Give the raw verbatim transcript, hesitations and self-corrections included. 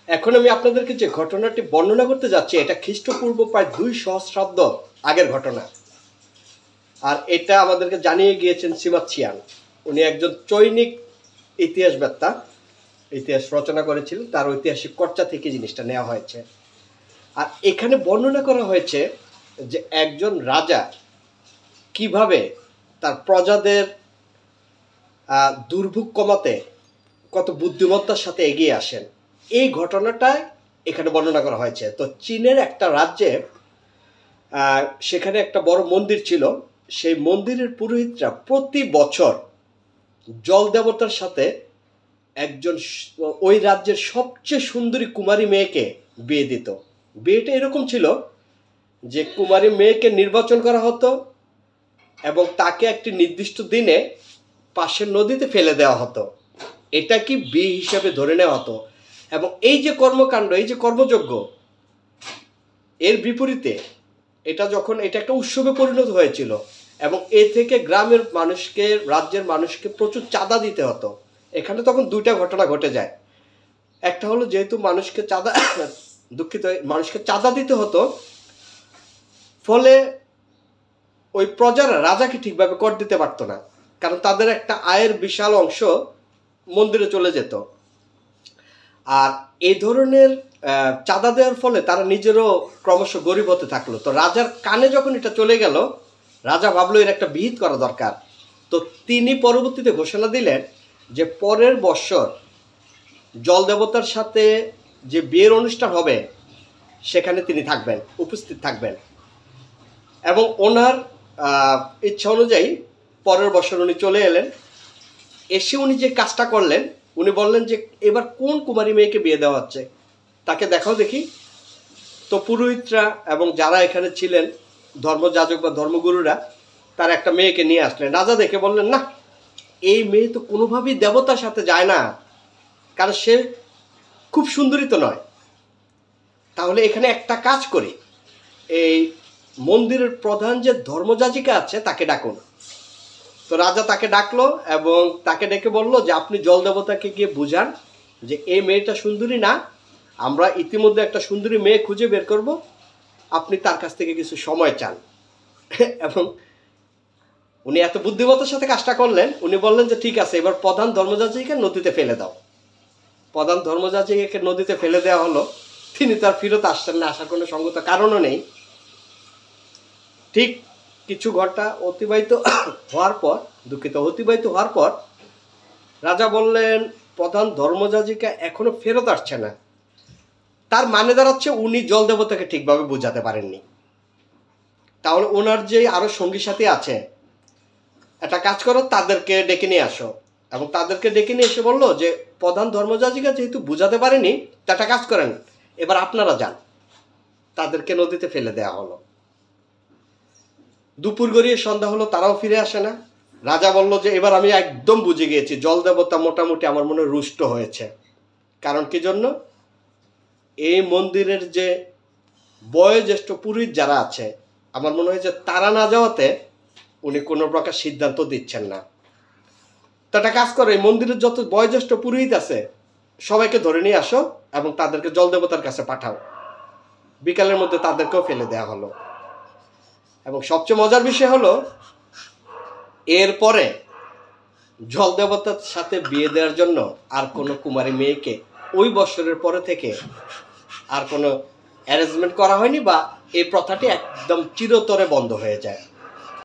এখন আমি আপনাদেরকে যে ঘটনাটি বর্ণনা করতে যাচ্ছি এটা খ্রিস্টপূর্ব প্রায় দুই সহস্রাব্দ আগের ঘটনা। আর এটা আমাদেরকে জানিয়ে গিয়েছেন সিমাচ্ছিয়ান। উনি একজন চৈনিক ইতিহাসবেত্তা, ইতিহাস রচনা করেছিলেন, তার ঐতিহাসিক চর্চা থেকে জিনিসটা নেওয়া হয়েছে। আর এখানে বর্ণনা করা হয়েছে যে একজন রাজা কিভাবে তার প্রজাদের দুর্ভোগ কমাতে কত বুদ্ধিমত্তার সাথে এগিয়ে আসেন, এই ঘটনাটাই এখানে বর্ণনা করা হয়েছে। তো চীনের একটা রাজ্যে সেখানে একটা বড় মন্দির ছিল। সেই মন্দিরের পুরোহিতরা প্রতি বছর জল দেবতার সাথে একজন ওই রাজ্যের সবচেয়ে সুন্দরী কুমারী মেয়েকে বিয়ে দিত। বিয়েটা এরকম ছিল যে কুমারী মেয়েকে নির্বাচন করা হতো এবং তাকে একটি নির্দিষ্ট দিনে পাশের নদীতে ফেলে দেওয়া হতো। এটা কি বিয়ে হিসাবে ধরে নেওয়া হতো। এবং এই যে কর্মকাণ্ড, এই যে কর্মযজ্ঞ, এর বিপরীতে এটা যখন এটা একটা উৎসবে পরিণত হয়েছিল এবং এ থেকে গ্রামের মানুষকে, রাজ্যের মানুষকে প্রচুর চাঁদা দিতে হতো। এখানে তখন দুইটা ঘটনা ঘটে যায়। একটা হলো যেহেতু মানুষকে চাঁদা দুঃখিত মানুষকে চাঁদা দিতে হতো, ফলে ওই প্রজারা রাজাকে ঠিকভাবে কর দিতে পারতো না, কারণ তাদের একটা আয়ের বিশাল অংশ মন্দিরে চলে যেত। আর এই ধরনের চাঁদা দেওয়ার ফলে তারা নিজেরও ক্রমশ গরিব হতে থাকলো। তো রাজার কানে যখন এটা চলে গেল, রাজা ভাবলো এর একটা বিহিত করা দরকার। তো তিনি পরবর্তীতে ঘোষণা দিলেন যে পরের বৎসর জল দেবতার সাথে যে বিয়ের অনুষ্ঠান হবে সেখানে তিনি থাকবেন, উপস্থিত থাকবেন। এবং ওনার ইচ্ছা অনুযায়ী পরের বছর উনি চলে এলেন। এসে উনি যে কাজটা করলেন, উনি বললেন যে এবার কোন কুমারী মেয়েকে বিয়ে দেওয়া হচ্ছে, তাকে দেখাও দেখি। তো পুরোহিতরা এবং যারা এখানে ছিলেন ধর্মযাজক বা ধর্মগুরুরা, তার একটা মেয়েকে নিয়ে আসলেন। রাজা দেখে বললেন, না, এই মেয়ে তো কোনোভাবেই দেবতার সাথে যায় না, কারণ সে খুব সুন্দরী তো নয়। তাহলে এখানে একটা কাজ করি, এই মন্দিরের প্রধান যে ধর্মযাজিকা আছে তাকে ডাকুন। তো রাজা তাকে ডাকলো এবং তাকে ডেকে বললো যে আপনি জল দেবতাকে গিয়ে বুঝান যে এই মেয়েটা সুন্দরী না, আমরা ইতিমধ্যে একটা সুন্দরী মেয়ে খুঁজে বের করব, আপনি তার কাছ থেকে কিছু সময় চান। এবং উনি এত বুদ্ধিমত্তার সাথে কাজটা করলেন, উনি বললেন যে ঠিক আছে, এবার প্রধান ধর্মযাজিকে নদীতে ফেলে দাও। প্রধান ধর্মযাজিকে নদীতে ফেলে দেওয়া হলো। তিনি তার ফিরত আসছেন না, আসার কোনো সঙ্গত কারণও নেই। ঠিক কিছু ঘন্টা অতিবাহিত হওয়ার পর দুঃখিত অতিবাহিত হওয়ার পর রাজা বললেন প্রধান ধর্মযাজিকা এখনো ফেরত আসছে না। তার মানে দাঁড়াচ্ছে উনি জল দেবতাকে ঠিকভাবে বোঝাতে পারেননি। তাহলে ওনার যে আরো সঙ্গী সাথী আছে, একটা কাজ করো, তাদেরকে ডেকে নিয়ে আসো। এবং তাদেরকে ডেকে নিয়ে এসে বললো যে প্রধান ধর্মযাজিকা যেহেতু বোঝাতে পারেনি, তা একটা কাজ করেন, এবার আপনারা যান। তাদেরকে নদীতে ফেলে দেওয়া হলো। দুপুর গড়িয়ে সন্ধ্যা হলো, তারাও ফিরে আসে না। রাজা বলল যে এবার আমি একদম বুঝে গিয়েছি, জল দেবতা মোটামুটি আমার মনে রুষ্ট হয়েছে। কারণ কি জন্য? এই মন্দিরের যে বয়োজ্যেষ্ঠ পুরোহিত যারা আছে, আমার মনে হয় যে তারা না যাওয়াতে উনি কোনো প্রকার সিদ্ধান্ত দিচ্ছেন না। তো একটা কাজ করে, এই মন্দিরের যত বয়োজ্যেষ্ঠ পুরোহিত আছে সবাইকে ধরে নিয়ে আসো এবং তাদেরকে জল দেবতার কাছে পাঠাও। বিকালের মধ্যে তাদেরকেও ফেলে দেওয়া হলো। এবং সবচেয়ে মজার বিষয় হলো, এরপরে জল দেবতার সাথে বিয়ে দেওয়ার জন্য আর কোনো কুমারী মেয়েকে ওই বছরের পরে থেকে আর কোনো অ্যারেঞ্জমেন্ট করা হয়নি, বা এই প্রথাটি একদম চিরতরে বন্ধ হয়ে যায়।